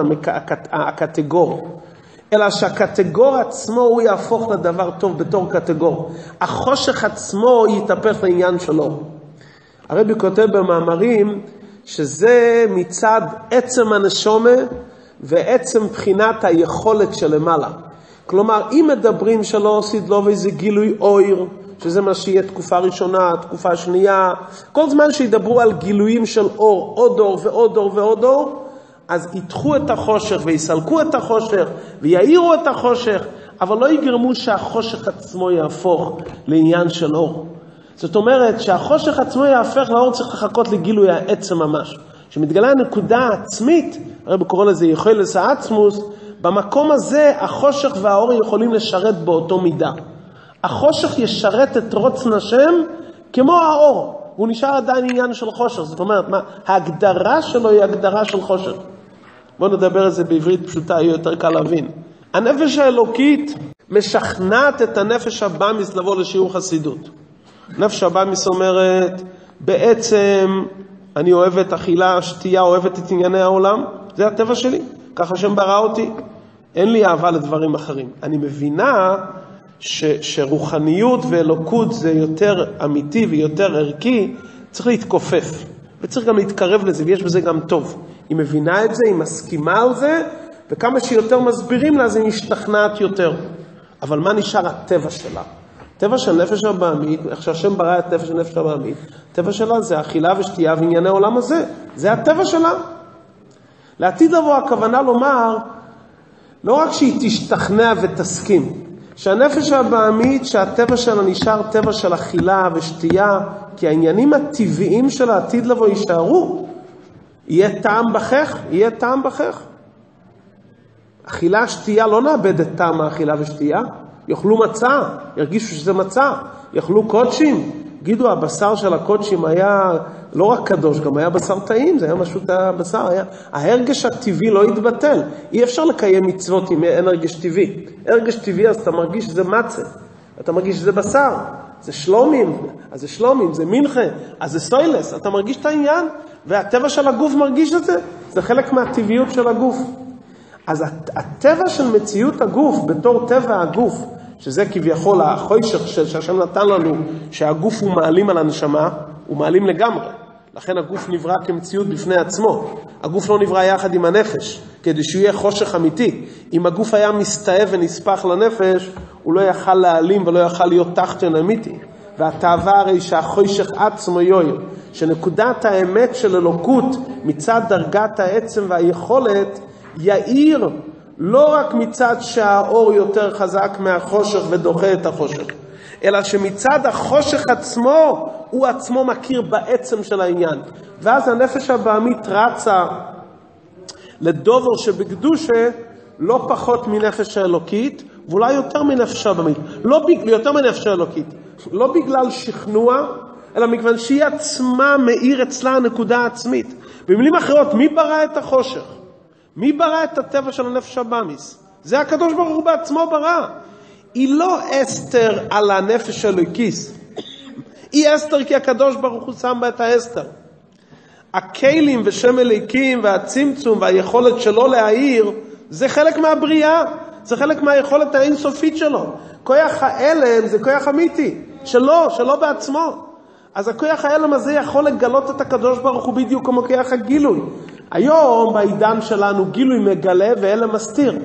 הקטגור, אלא שהקטגור עצמו הוא יהפוך לדבר טוב בתור קטגור. החושך עצמו יתהפך לעניין שלו. הרבי כותב במאמרים שזה מצד עצם הנשומה ועצם בחינת היכולת שלמעלה. כלומר, אם מדברים שלא עשית לו איזה גילוי אויר, שזה מה שיהיה תקופה ראשונה, תקופה שנייה, כל זמן שידברו על גילויים של אור, עוד אור ועוד אור ועוד אור, אז יתחו את החושך ויסלקו את החושך ויעירו את החושך, אבל לא יגרמו שהחושך עצמו יהפוך לעניין של אור. זאת אומרת שהחושך עצמו יהפך לאור, צריך לחכות לגילוי העצם ממש. שמתגלה הנקודה העצמית, הרב קורא לזה יכולת העצמוס, במקום הזה החושך והאור יכולים לשרת באותו מידה. החושך ישרת את רוצן השם כמו האור, והוא נשאר עדיין עניין של חושך. זאת אומרת, ההגדרה שלו היא הגדרה של חושך. בואו נדבר על זה בעברית פשוטה, יהיה יותר קל להבין. הנפש האלוקית משכנעת את הנפש הבאמיס לבוא לשיעור חסידות. נפש הבאמיס אומרת, בעצם אני אוהבת אכילה, שתייה, אוהבת את ענייני העולם, זה הטבע שלי, ככה שם ברא אותי. אין לי אהבה לדברים אחרים. אני מבינה שרוחניות ואלוקות זה יותר אמיתי ויותר ערכי, צריך להתכופף, וצריך גם להתקרב לזה, ויש בזה גם טוב. היא מבינה את זה, היא מסכימה על זה, וכמה שיותר מסבירים לה, זה משתכנעת יותר. אבל מה נשאר הטבע שלה? הטבע של נפש הבאמית, איך שהשם ברא את נפש הנפש הבאמית, הטבע שלה זה אכילה ושתייה וענייני העולם הזה. זה הטבע שלה. לעתיד לבוא הכוונה לומר, לא רק שהיא תשתכנע ותסכים, שהנפש הבאמית, שהטבע שלה נשאר טבע של אכילה ושתייה, כי העניינים הטבעיים של העתיד לבוא יישארו. יהיה טעם בכך, יהיה טעם בכך. אכילה, שתייה, לא נאבד את טעם האכילה ושתייה. יאכלו מצה, ירגישו שזה מצה. יאכלו קודשים, גידו, הבשר של הקודשים היה לא רק קדוש, גם היה בשר טעים, זה היה משהו הבשר, היה. ההרגש הטבעי לא יתבטל. אי אפשר לקיים מצוות אם אין הרגש טבעי. הרגש טבעי, אז אתה מרגיש שזה מצה, אתה מרגיש שזה בשר, זה שלומים, אז זה שלומים, זה מנחה, אז זה סוילס, אתה מרגיש את העניין, והטבע של הגוף מרגיש את זה, זה חלק מהטבעיות של הגוף. אז הטבע של מציאות הגוף, בתור טבע הגוף, שזה כביכול החושך שהשם נתן לנו, שהגוף הוא מעלים על הנשמה, הוא מעלים לגמרי. לכן הגוף נברא כמציאות בפני עצמו. הגוף לא נברא יחד עם הנפש, כדי שהוא יהיה חושך אמיתי. אם הגוף היה מסתאב ונספח לנפש, הוא לא יכל להעלים ולא יכל להיות תחתן אמיתי. והתאווה הרי שהחושך עצמו יויר, שנקודת האמת של אלוקות מצד דרגת העצם והיכולת, יאיר לא רק מצד שהאור יותר חזק מהחושך ודוחה את החושך, אלא שמצד החושך עצמו, הוא עצמו מכיר בעצם של העניין. ואז הנפש הבאמית רצה לדובר שבקדושה לא פחות מנפש האלוקית, ואולי יותר מנפש הבאמית. יותר מנפש האלוקית. לא בגלל שכנוע, אלא מכיוון שהיא עצמה מאיר אצלה הנקודה העצמית. במילים אחרות, מי ברא את החושך? מי ברא את הטבע של הנפש הבאמיס? זה הקדוש ברוך הוא בעצמו ברא. היא לא אסתר על הנפש אלוקיס. היא אסתר כי הקדוש ברוך הוא שם בה את האסתר. הכלים ושם אליקים והצמצום והיכולת שלו להעיר, זה חלק מהבריאה. זה חלק מהיכולת האינסופית שלו. כוח האלם זה כוח אמיתי. שלו בעצמו. אז הכוח האלם הזה יכול לגלות את הקדוש ברוך הוא בדיוק כמו כוח הגילוי. היום בעידן שלנו גילוי מגלה ואלם מסתיר.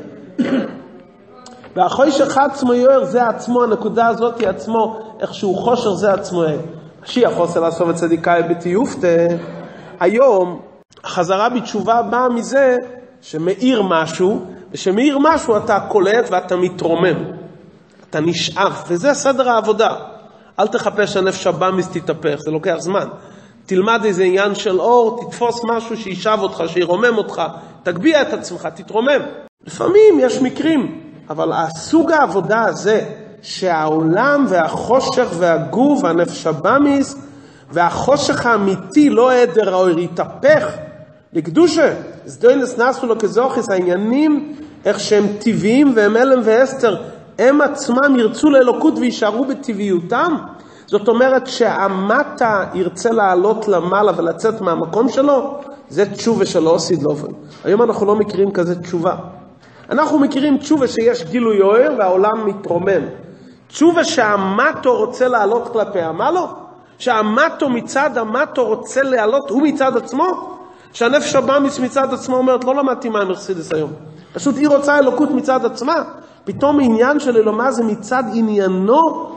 והחושך עצמו יואר זה עצמו, הנקודה הזאת היא עצמו, איך שהוא חושר זה עצמו. משיח עושה לעשות את צדיקאי בתיופתא. היום החזרה בתשובה באה מזה שמאיר משהו, ושמאיר משהו אתה קולט ואתה מתרומם. אתה נשאף, וזה סדר העבודה. אל תחפש שהנפש הבאמיס תתהפך, זה לוקח זמן. תלמד איזה עניין של אור, תתפוס משהו שישב אותך, שירומם אותך, תגביע את עצמך, תתרומם. לפעמים יש מקרים, אבל הסוג העבודה הזה, שהעולם והחושך והגוף והנפש הבאמיס, והחושך האמיתי לא עדר או יתהפך לקדושה. זדוינס נסו לו כזוכס, העניינים איך שהם טבעיים והם אלם ואסתר, הם עצמם ירצו לאלוקות וישארו בטבעיותם. זאת אומרת שהמטה ירצה לעלות למעלה ולצאת מהמקום שלו, זה תשובה שלא עושים לו. היום אנחנו לא מכירים כזה תשובה. אנחנו מכירים תשובה שיש גילוי יואר והעולם מתרומם. תשובה שהמטו רוצה לעלות כלפי המעלה, שהמטו מצד המטו רוצה לעלות הוא מצד עצמו, שהנפש הבאמיס מצד עצמו אומרת לא למדתי מה מרסידס היום. פשוט היא רוצה אלוקות מצד עצמה. פתאום עניין של אלומה זה מצד עניינו,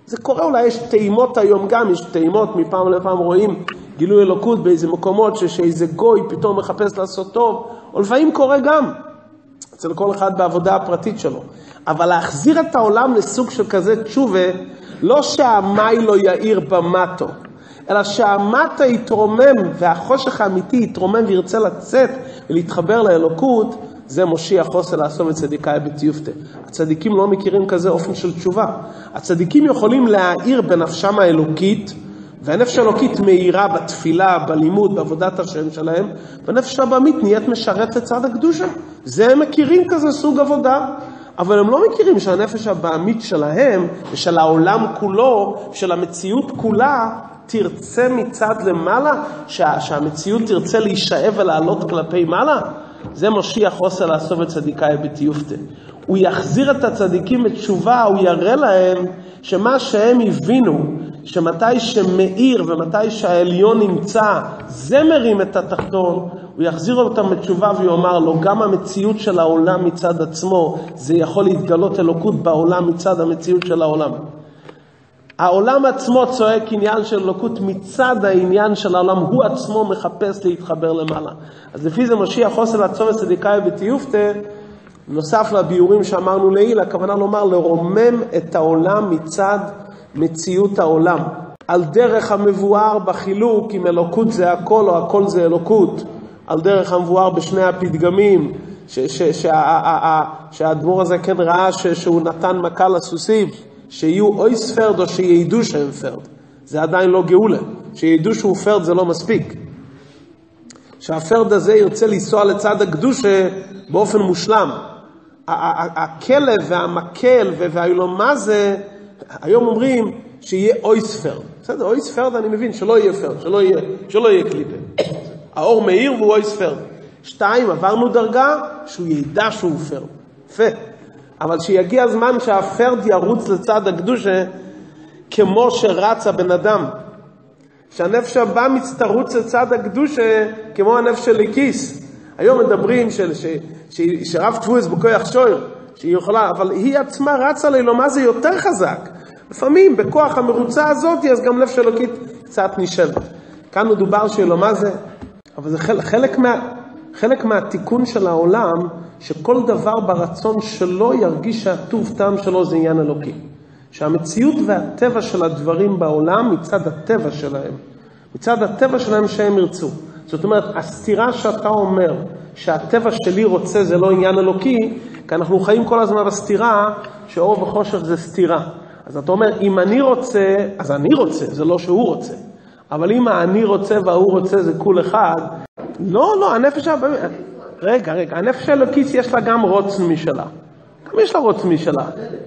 זה קורה, אולי יש טעימות היום גם, יש טעימות, מפעם לפעם רואים גילוי אלוקות באיזה מקומות שאיזה גוי פתאום מחפש לעשות טוב, או לפעמים קורה גם, אצל כל אחד בעבודה הפרטית שלו. אבל להחזיר את העולם לסוג של כזה תשובה, לא שהמי לא יאיר במטו, אלא שהמטה יתרומם והחושך האמיתי יתרומם וירצה לצאת ולהתחבר לאלוקות, זה מושיע חוסר לעשות את צדיקאי בתיופתה. הצדיקים לא מכירים כזה אופן של תשובה. הצדיקים יכולים להאיר בנפשם האלוקית, והנפש האלוקית מאירה בתפילה, בלימוד, בעבודת השם שלהם, והנפש הבאמית נהיית משרת לצד הקדושה. זה הם מכירים כזה סוג עבודה, אבל הם לא מכירים שהנפש הבאמית שלהם, ושל העולם כולו, של המציאות כולה, תרצה מצד למעלה, שהמציאות תרצה להישאב ולעלות כלפי מעלה. זה מושיע חוסר לעשות את צדיקאי בתיופתה. הוא יחזיר את הצדיקים בתשובה, הוא יראה להם שמה שהם הבינו, שמתי שמאיר ומתי שהעליון נמצא, זה מרים את התחתון, הוא יחזיר אותם בתשובה ויאמר לו, גם המציאות של העולם מצד עצמו, זה יכול להתגלות אלוקות בעולם מצד המציאות של העולם. העולם עצמו צועק עניין של אלוקות מצד העניין של העולם, הוא עצמו מחפש להתחבר למעלה. אז לפי זה מושיע חוסר לעצום את צדיקאי בתיופתה, נוסף לביורים שאמרנו לעיל, הכוונה לומר לרומם את העולם מצד מציאות העולם. על דרך המבואר בחילוק, אם אלוקות זה הכל או הכל זה אלוקות, על דרך המבואר בשני הפתגמים, שהאדמו"ר הזה כן ראה שהוא נתן מכה לסוסים, שיהיו אויס פרד או שידעו שהם פרד. זה עדיין לא גאולה. שידעו שהוא פרד זה לא מספיק. שהפרד הזה ירצה לנסוע לצד הקדושה באופן מושלם. הכלב והמקל והאילומה זה, היום אומרים שיהיה אויס פרד. בסדר, אויס פרד אני מבין, שלא יהיה פרד, שלא יהיה קליפה. האור מאיר והוא אויס פרד. 2, עברנו דרגה שהוא ידע שהוא פרד. יפה. אבל שיגיע הזמן שהפרד ירוץ לצד הקדושה כמו שרץ הבן אדם. שהנפש הבא מצטרוץ לצד הקדושה כמו הנפש של ליקיס. היום מדברים שרב תפוס בכוח שויר, שהיא יכולה, אבל היא עצמה רצה לאילומה זה יותר חזק. לפעמים בכוח המרוצה הזאת אז גם נפש אלוקית קצת נשאלת. כאן מדובר שאילומה זה, אבל זה חלק מהתיקון של העולם, שכל דבר ברצון שלו ירגיש שהטוב טעם שלו זה עניין אלוקי. שהמציאות והטבע של הדברים בעולם מצד הטבע שלהם. מצד הטבע שלהם שהם ירצו. זאת אומרת, הסתירה שאתה אומר שהטבע שלי רוצה זה לא עניין אלוקי, כי אנחנו חיים כל הזמן בסתירה שאור וחושך זה סתירה. אז אתה אומר, אם אני רוצה, אז אני רוצה, זה לא שהוא רוצה. אבל אם אני רוצה והוא רוצה זה כול אחד, לא, הנפש רגע, הנפש האלוקית יש לה גם רוצן משלה. גם יש לה רוצן משלה.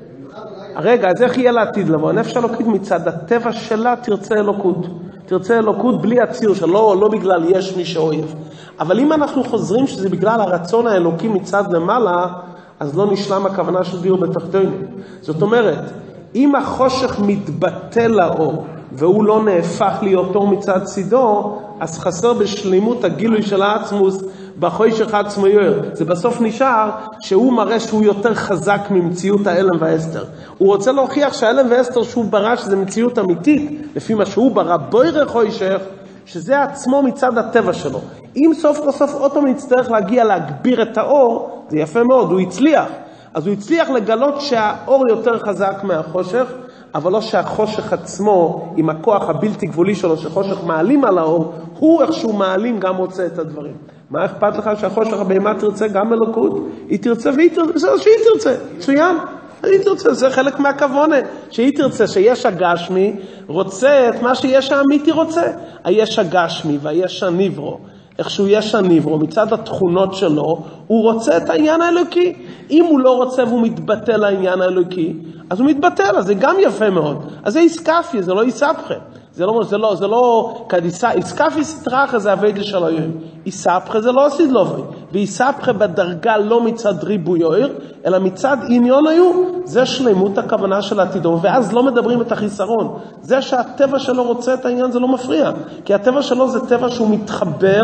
רגע, אז איך יהיה לעתיד לבוא? הנפש האלוקית מצד הטבע שלה תרצה אלוקות. תרצה אלוקות בלי הציר שלו, לא בגלל יש מי שאויב. אבל אם אנחנו חוזרים שזה בגלל הרצון האלוקי מצד למעלה, אז לא נשלם הכוונה של דיור בתחתינו. זאת אומרת, אם החושך מתבטל לאור, והוא לא נהפך להיות אור מצד צידו, אז חסר בשלימות הגילוי של העצמוס בחושך עצמו יויר. זה בסוף נשאר שהוא מראה שהוא יותר חזק ממציאות האלם והאסתר. הוא רוצה להוכיח שהאלם והאסתר שהוא ברא שזה מציאות אמיתית, לפי מה שהוא ברא בוירי חושך, שזה עצמו מצד הטבע שלו. אם סוף בסוף אותו נצטרך להגיע להגביר את האור, זה יפה מאוד, הוא הצליח. אז הוא הצליח לגלות שהאור יותר חזק מהחושך, אבל לא שהחושך עצמו, עם הכוח הבלתי גבולי שלו, שחושך מעלים על האור, הוא איכשהו מעלים גם רוצה את הדברים. מה אכפת לך שהחושך הבהמה תרצה גם אלוקות? היא תרצה והיא תרצה, זה שהיא תרצה, מצוין. היא תרצה, זה חלק מהכוונה, שהיא תרצה, שיש הגשמי, רוצה את מה שיש האמיתי רוצה. היש הגשמי והיש הניברו. איכשהו יש הניברו, מצד התכונות שלו, הוא רוצה את העניין האלוקי. אם הוא לא רוצה והוא מתבטל לעניין האלוקי, אז הוא מתבטל, אז זה גם יפה מאוד. אז זה איסקפיה, זה לא איסבכה. זה לא כדיסה, איסקפיה סטרחה זה הווידה של היום. איסבכה זה לא עשיד לובוי. ואיסבכה בדרגה לא מצד ריבוי יויר, אלא מצד עניון היו. זה שלמות הכוונה של העתידון, ואז לא מדברים את החיסרון. זה שהטבע שלו רוצה את העניין זה לא מפריע. כי הטבע שלו זה טבע שהוא מתחבר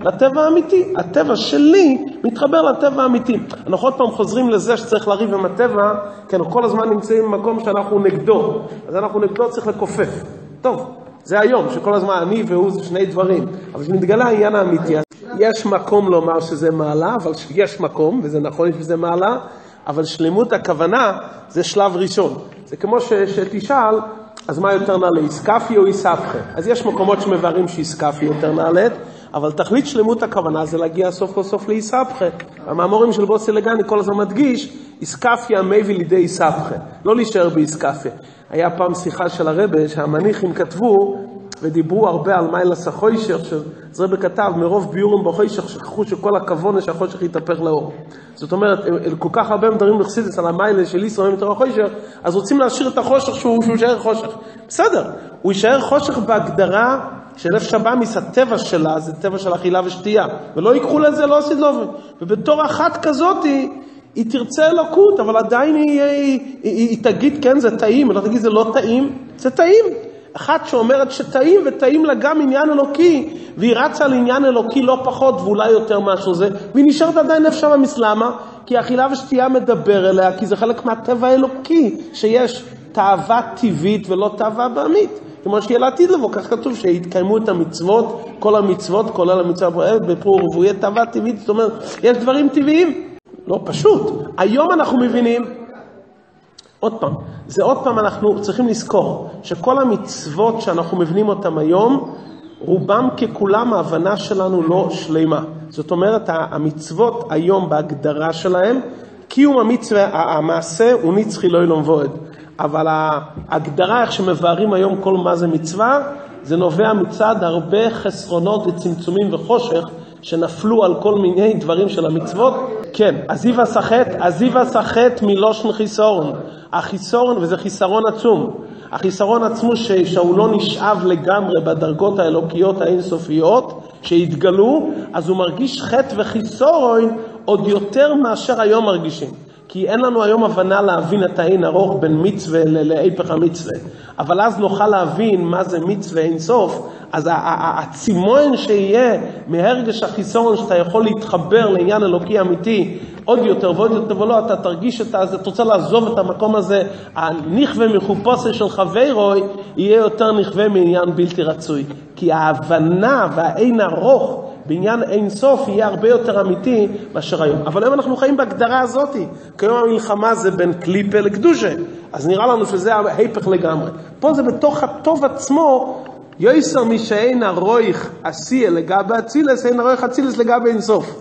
לטבע האמיתי. הטבע שלי מתחבר לטבע האמיתי. אנחנו עוד פעם חוזרים לזה שצריך לריב עם הטבע, כי אנחנו כל הזמן נמצאים במקום שאנחנו נגדו. אז אנחנו נגדו צריך לקופף. טוב, זה היום, שכל הזמן אני והוא זה שני דברים. אבל כשנתגלה העניין האמיתי, יש מקום לומר שזה מעלה, אבל יש מקום, וזה נכון שזה מעלה, אבל שלמות הכוונה זה שלב ראשון. זה כמו שתשאל, אז מה יותר נעלה, איסקפי או איסבכה? אז יש מקומות שמבארים שאיסקפי יותר נעלית, אבל תכלית שלמות הכוונה זה להגיע סוף כל סוף לאיסבכה. המאמורים של בוסי לגני כל הזמן מדגיש, איסקפי המביא לידי איסבכה, לא להישאר באיסקפי. היה פעם שיחה של הרבי שהמניחים כתבו, ודיברו הרבה על מיילס החוישך, שרבי כתב, מרוב ביורם בחוישך, שכחו שכל הכוונה שהחוישך יתהפך לאור. זאת אומרת, כל כך הרבה מדברים לחסידס על המיילס של ישראל מתוך החוישך, אז רוצים להשאיר את החושך שהוא יישאר חושך. בסדר, הוא יישאר חושך בהגדרה של נפש הבאמיס, הטבע שלה, זה טבע של אכילה ושתייה, ולא ייקחו לזה, לא עשית לו. ובתור אחת כזאת, היא תרצה אלוקות, אבל עדיין היא תגיד, כן, זה טעים, ולא תגיד, זה לא טעים, זה טעים. אחת שאומרת שטעים וטעים לה גם עניין אלוקי, והיא רצה על עניין אלוקי לא פחות ואולי יותר משהו זה, והיא נשארת עדיין נפש הבאמיס. למה? כי אכילה ושתייה מדבר אליה, כי זה חלק מהטבע האלוקי, שיש תאווה טבעית ולא תאווה באמית. כמו שיהיה לעתיד לבוא, כך כתוב שהתקיימו את המצוות, כל המצוות, כולל המצוות בפור ובויה תאווה טבעית, זאת אומרת, יש דברים טבעיים. לא פשוט. היום אנחנו מבינים, עוד פעם, זה עוד פעם אנחנו צריכים לזכור, שכל המצוות שאנחנו מבינים אותם היום, רובם ככולם ההבנה שלנו לא שלמה. זאת אומרת, המצוות היום בהגדרה שלהם, קיום המצווה, המעשה הוא נצחי לא ילום ועד. אבל ההגדרה איך שמבארים היום כל מה זה מצווה, זה נובע מצד הרבה חסרונות וצמצומים וחושך, שנפלו על כל מיני דברים של המצוות. כן, עזיבה סחט מלושן חיסורון. החיסורון, וזה חיסרון עצום. החיסרון עצמו שהוא לא נשאב לגמרי בדרגות האלוקיות האינסופיות שהתגלו, אז הוא מרגיש חטא וחיסורון עוד יותר מאשר היום מרגישים. כי אין לנו היום הבנה להבין את העין ארוך בין מצווה להיפך המצווה. אבל אז נוכל להבין מה זה מצווה אינסוף. אז הצימון שיהיה מהרגש החיסרון שאתה יכול להתחבר לעניין אלוקי אמיתי עוד יותר ועוד יותר, ולא, אתה תרגיש את זה, אתה רוצה לעזוב את המקום הזה, הנכווה מחופוסה של חברוי יהיה יותר נכווה מעניין בלתי רצוי. כי ההבנה והעין ארוך בעניין אין סוף יהיה הרבה יותר אמיתי מאשר היום. אבל היום אנחנו חיים בהגדרה הזאת. כיום המלחמה זה בין קליפה לקדושה. אז נראה לנו שזה ההיפך לגמרי. פה זה בתוך הטוב עצמו, יויסר משאין הרויך עשייה לגבי אצילס, אין הרויך אצילס לגבי אין סוף.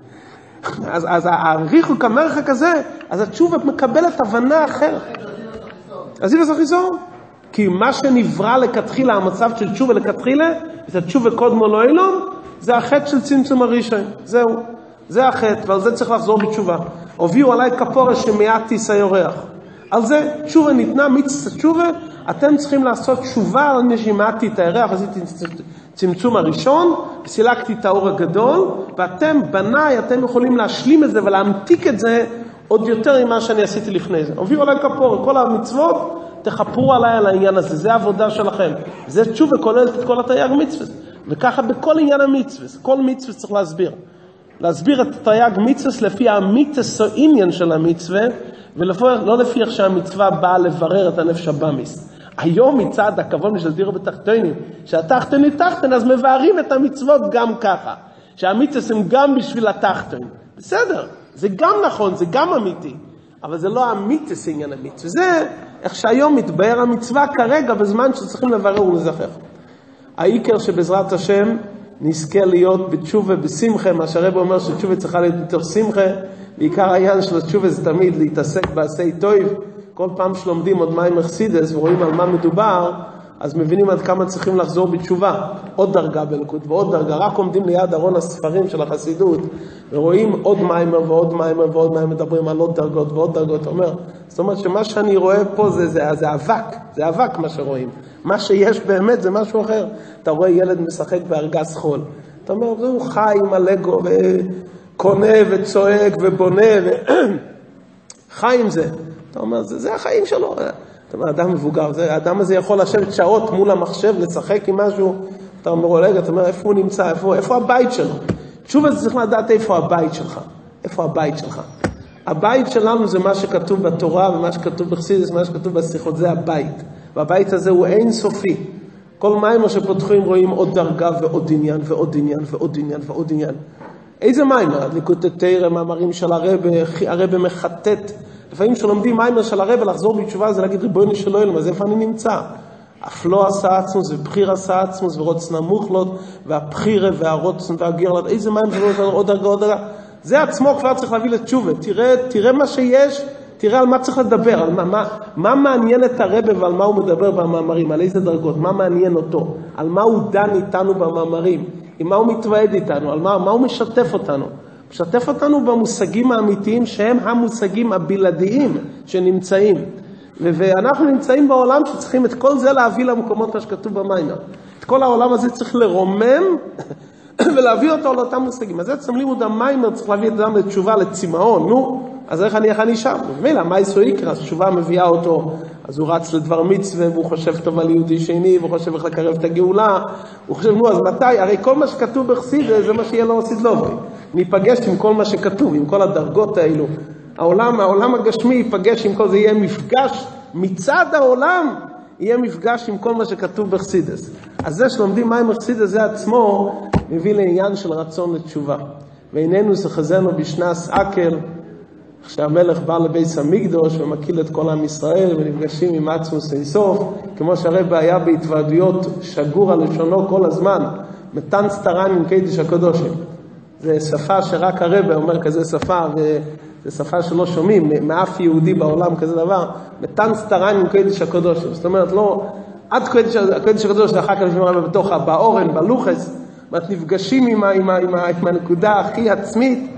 אז הריחו כמרחק הזה, אז התשובה מקבלת הבנה אחרת. אז זה חיסור. כי מה שנברא לכתחילה, המצב של תשובה לכתחילה, זה תשובה קודמו לא אילון, זה החטא של צמצום הראשון. זהו. זה החטא, ועל זה צריך לחזור בתשובה. הוביאו עליי כפורה שמעטתי סיורח. על זה תשובה ניתנה, מצוות תשובה, אתם צריכים לעשות תשובה על נשימתי את הירח, עשיתי צמצום הראשון, סילקתי את האור הגדול, ואתם בניי, אתם יכולים להשלים את זה ולהמתיק את זה עוד יותר ממה שאני עשיתי לפני זה. הוביאו עליי כפורה, כל המצוות, תחפרו עליי על העניין הזה, זה העבודה שלכם. זה תשובה כוללת את כל התייג מצוות. וככה בכל עניין המצוות, כל מצוות צריך להסביר את תייג מצוות לפי המיתוס או עניין של המצווה, ולא לפי איך שהמצווה באה לברר את הנפש הבאמיס. היום מצד הכוון של דירו בתחתונים, שהתחתון היא תחתון, אז מבארים את המצוות גם ככה, שהמצוות הם גם בשביל התחתון. בסדר, זה גם נכון, זה גם אמיתי, אבל זה לא המיתוס עניין המצווה, זה איך שהיום מתבאר המצווה כרגע בזמן שצריכים לברר ולזכר. העיקר שבעזרת השם נזכה להיות בתשובה בשמחה, מה שהרב אומר שתשובה צריכה להיות יותר שמחה, בעיקר העניין של התשובה זה תמיד להתעסק בעשי טוב. כל פעם שלומדים עוד מים מחסידס ורואים על מה מדובר, אז מבינים עד כמה צריכים לחזור בתשובה. עוד דרגה בלקות ועוד דרגה, רק עומדים ליד ארון הספרים של החסידות, ורואים עוד מיימר ועוד מיימר ועוד מיימר, מדברים על עוד דרגות ועוד דרגות. זאת אומרת שמה שאני רואה פה זה אבק, זה אבק מה שרואים. מה שיש באמת זה משהו אחר. אתה רואה ילד משחק בארגז חול. אתה אומר, הוא חי עם הלגו וקונה וצועק ובונה חי עם זה. אתה אומר, זה החיים שלו. אתה אומר, אדם מבוגר, האדם הזה יכול לשבת שעות מול המחשב, לשחק עם משהו. אתה אומר, רגע, אתה אומר, איפה הוא נמצא? איפה הבית שלו? תשובה זה צריך לדעת איפה הבית שלך. איפה הבית שלך? הבית שלנו זה מה שכתוב בתורה, ומה שכתוב בחסידות, מה שכתוב בשיחות, זה הבית. והבית הזה הוא אין סופי. כל מים שפותחים רואים עוד דרגה ועוד עניין ועוד עניין ועוד עניין ועוד עניין. איזה מים? ליקוטי תורה, מאמרים של הרב מחטט. לפעמים שלומדים מים של הרב לחזור בתשובה, זה להגיד ריבונו של עולם, אז איפה אני נמצא? אף לא עשה עצמוס ובחיר עשה עצמוס ורוצן המוחלות והבחירה והרוצן והגרלת. איזה מים זה עוד דרגה עוד דרגה? זה עצמו כבר צריך להביא לתשובה. תראה מה שיש, תראה על מה צריך לדבר, על מה מעניין את הרב ועל מה הוא מדבר במאמרים, על איזה דרגות, מה מעניין אותו, על מה הוא דן איתנו במאמרים, עם מה הוא מתוועד איתנו, על מה הוא משתף אותנו. משתף אותנו במושגים האמיתיים שהם המושגים הבלעדיים שנמצאים. ואנחנו נמצאים בעולם שצריכים את כל זה להביא למקומות מה שכתוב במיימר. את כל העולם הזה צריך לרומם ולהביא אותו לאותם מושגים. אז עצם לימוד המיימר צריך להביא את אדם לתשובה, לצמאון. נו, אז איך אני שם? ומילה, מה יסו יקרא? אז תשובה מביאה אותו, אז הוא רץ לדבר מצווה, והוא חושב טוב על יהודי שני, והוא חושב איך לקרב את הגאולה. הוא חושב, נו, אז מתי? הרי כל מה שכתוב בחסידות, זה מה שיהיה לו סדלובי. ניפגש עם כל מה שכתוב, עם כל הדרגות האלו. העולם הגשמי ייפגש עם כל זה, יהיה מפגש מצד העולם, יהיה מפגש עם כל מה שכתוב בחסידות. אז זה שלומדים מים בחסידות, זה עצמו מביא לעניין של רצון לתשובה. ואיננו שחזנו בשנס עקל, כשהמלך בא לבית המקדוש ומקיל את כל עם ישראל ונפגשים עם עצמוס אינסוף, כמו שהרב היה בהתוועדויות שגור על לשונו כל הזמן, מתן סתרן עם קדיש הקדושים. זה שפה שרק הרב אומר כזה שפה, וזו שפה שלא שומעים מאף יהודי בעולם כזה דבר, מתן סתרן עם קדיש הקדושים. זאת אומרת, לא, עד קדיש הקדוש, אחר כך נשמע הרבה בתוך באורן, בלוחס, נפגשים עם הנקודה הכי עצמית,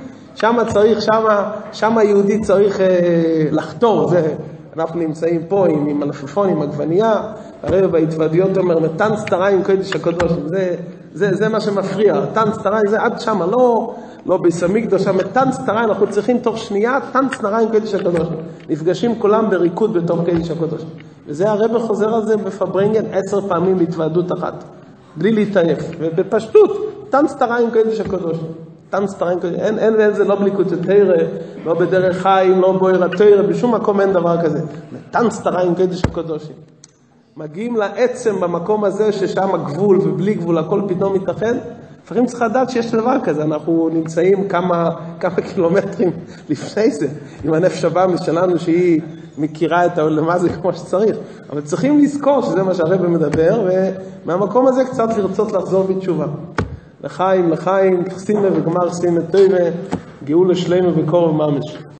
שם היהודי צריך לחתור. אנחנו נמצאים פה עם הלפפון, עם עגבנייה, הרי בהתוועדויות אומר, מתן סתריים עם קודש הקדוש, זה מה שמפריע, מתן סתריים זה עד שם, לא בסמיקדוש, מתן סתריים, אנחנו צריכים תוך שנייה, מתן סתריים עם קודש הקדוש, נפגשים כולם בריקוד בתוך קודש הקדוש, וזה הרב חוזר על זה בפברנגן 10 פעמים בהתוועדות אחת, בלי להתעייף, ובפשטות, מתן סתריים עם קודש הקדוש. מתן סתריים, אין זה לא בליקוטי תורה, לא בדרך חיים, לא בוער התורה, בשום מקום אין דבר כזה. מתן סתריים קודש הקדושים. מגיעים לעצם במקום הזה ששם הגבול ובלי גבול, הכל פתאום מתאחד. לפעמים צריך לדעת שיש דבר כזה, אנחנו נמצאים כמה קילומטרים לפני זה, עם הנפש הבאמיס שלנו שהיא מכירה את העולם הזה כמו שצריך. אבל צריכים לזכור שזה מה שהרב מדבר, ומהמקום הזה קצת לרצות לחזור בתשובה. לחיים, חסימה וגמר חסימה טובה, גאולה שלמה וקורב ממש.